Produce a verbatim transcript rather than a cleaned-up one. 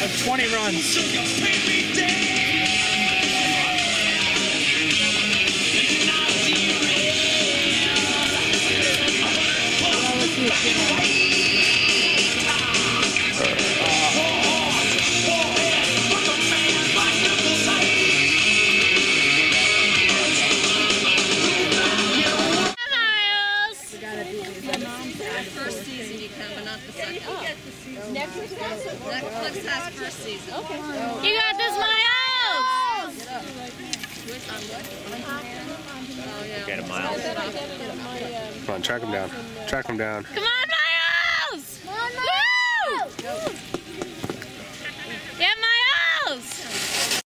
of twenty runs. First season you can, but not the second. Oh. Netflix has first season. Okay. You got this, Miles! Oh, yeah. Get a Miles. Come on, track him down. Track him down. Come on,